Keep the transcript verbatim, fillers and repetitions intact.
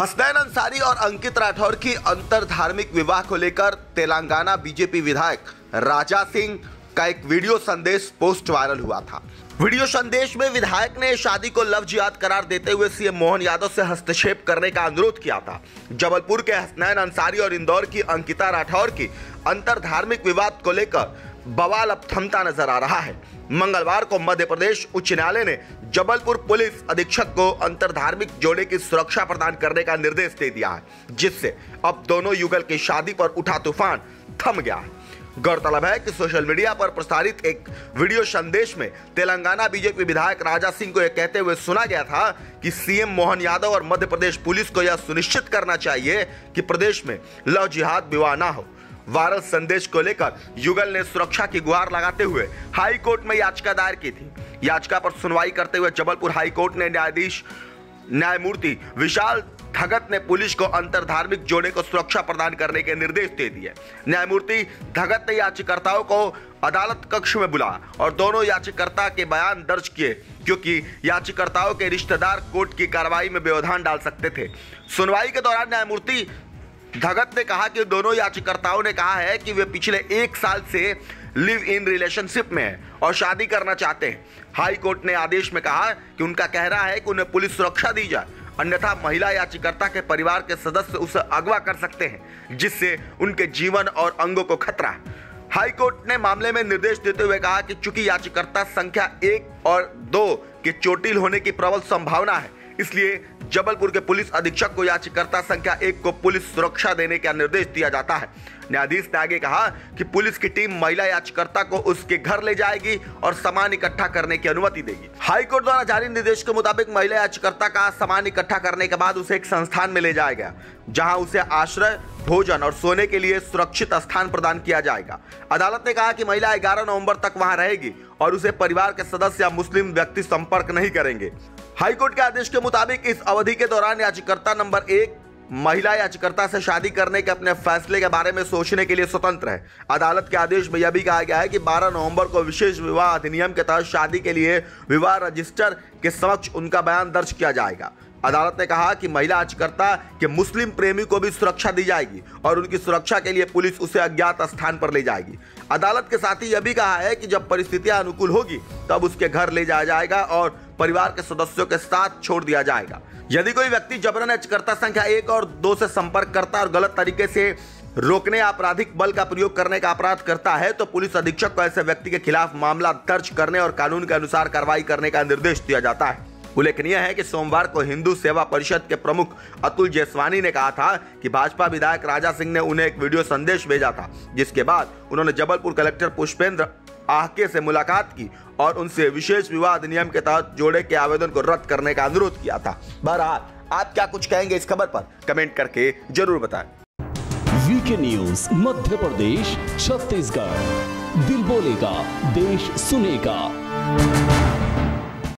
हसनैन अंसारी और अंकित राठौर की अंतर धार्मिक विवाह को लेकर तेलंगाना बीजेपी विधायक राजा सिंह का एक वीडियो संदेश पोस्ट वायरल हुआ था। वीडियो संदेश में विधायक ने शादी को लव जिहाद करार देते हुए सीएम मोहन यादव से हस्तक्षेप करने का अनुरोध किया था। जबलपुर के हसनैन अंसारी और इंदौर की अंकिता राठौर की अंतर धार्मिक विवाद को लेकर बवाल अब थमता नजर आ रहा है। मंगलवार को मध्य प्रदेश उच्च न्यायालय ने जबलपुर पुलिस अधीक्षक को अंतर धार्मिक जोड़े की सुरक्षा प्रदान करने का निर्देश दे दिया है, जिससे अब दोनों युगल की शादी पर उठा तूफान थम गया है। गौरतलब है कि सोशल मीडिया पर प्रसारित एक वीडियो संदेश में तेलंगाना बीजेपी विधायक राजा सिंह को यह कहते हुए सुना गया था कि सीएम मोहन यादव और मध्य प्रदेश पुलिस को यह सुनिश्चित करना चाहिए कि प्रदेश में लव जिहाद विवाह ना हो। वायरल संदेश को लेकर युगल ने सुरक्षा की गुहार लगाते हुए हाई कोर्ट में याचिका दायर की थी। याचिका पर सुनवाई करते हुए जबलपुर हाई कोर्ट ने न्यायाधीश न्यायमूर्ति विशाल धगत ने पुलिस को अंतर धार्मिक जोड़े को सुरक्षा प्रदान करने के निर्देश दे दिए। न्यायमूर्ति धगत ने याचिकाकर्ताओं को अदालत कक्ष में बुलाया और दोनों याचिकाकर्ता के बयान दर्ज किए, क्योंकि याचिकाकर्ताओं के रिश्तेदार कोर्ट की कार्रवाई में व्यवधान डाल सकते थे। सुनवाई के दौरान न्यायमूर्ति धगत ने कहा कि दोनों याचिकाकर्ताओं ने कहा है कि वे पिछले एक साल से लिव इन रिलेशनशिप में हैं और शादी करना चाहते हैं। हाई कोर्ट ने आदेश में कहा कि उनका कहना है कि उन्हें पुलिस सुरक्षा दी जाए, अन्यथा महिला याचिकाकर्ता के परिवार के सदस्य उसे अगवा कर सकते हैं, जिससे उनके जीवन और अंगों को खतरा है। हाई कोर्ट ने मामले में निर्देश देते हुए कहा कि चूंकि याचिकाकर्ता संख्या एक और दो के चोटिल होने की प्रबल संभावना है, इसलिए जबलपुर के पुलिस अधीक्षक को याचिकाकर्ता संख्या एक को पुलिस सुरक्षा देने का निर्देश दिया जाता है। न्यायाधीश ने आगे कहा कि पुलिस की टीम महिला याचिकाकर्ता को उसके घर ले जाएगी और सामान इकट्ठा करने की अनुमति देगी। हाईकोर्ट द्वारा जारी निर्देश के मुताबिक महिला याचिकाकर्ता का सामान इकट्ठा करने के बाद उसे एक संस्थान में ले जाया गया, जहां उसे आश्रय, भोजन और सोने के लिए सुरक्षित स्थान प्रदान किया जाएगा। अदालत ने कहा कि महिला ग्यारह नवंबर तक वहां रहेगी और उसे परिवार के सदस्य या मुस्लिम व्यक्ति संपर्क नहीं करेंगे। हाईकोर्ट के आदेश के मुताबिक इस अवधि के दौरान याचिकाकर्ता नंबर एक महिला याचिकाकर्ता से शादी करने के अपने फैसले के बारे में सोचने के लिए स्वतंत्र है। अदालत के आदेश में यह भी कहा गया है कि बारह नवंबर को विशेष विवाह अधिनियम के तहत शादी के लिए विवाह रजिस्टर के समक्ष उनका बयान दर्ज किया जाएगा। अदालत ने कहा कि महिला याचिकाकर्ता के मुस्लिम प्रेमी को भी सुरक्षा दी जाएगी और उनकी सुरक्षा के लिए पुलिस उसे अज्ञात स्थान पर ले जाएगी। अदालत के साथ ही यह भी कहा है कि जब परिस्थितियां अनुकूल होगी तब उसके घर ले जाया जाएगा और परिवार के सदस्यों के साथ छोड़ दिया जाएगा। यदि कोई व्यक्ति जबरन याचिकाकर्ता संख्या एक और दो से संपर्क करता है और गलत तरीके से रोकने या आपराधिक बल का प्रयोग करने का अपराध करता है, तो पुलिस अधीक्षक को ऐसे व्यक्ति के खिलाफ मामला दर्ज करने और कानून के अनुसार कार्रवाई करने का निर्देश दिया जाता है। उल्लेखनीय है कि सोमवार को हिंदू सेवा परिषद के प्रमुख अतुल जेसवानी ने कहा था कि भाजपा विधायक राजा सिंह ने उन्हें एक वीडियो संदेश भेजा था, जिसके बाद उन्होंने जबलपुर कलेक्टर पुष्पेंद्र आहके से मुलाकात की और उनसे विशेष विवाह अधिनियम के तहत जोड़े के आवेदन को रद्द करने का अनुरोध किया था। बहरहाल आप क्या कुछ कहेंगे इस खबर पर कमेंट करके जरूर बताएं। वीके न्यूज मध्य प्रदेश छत्तीसगढ़, दिल बोलेगा देश सुनेगा।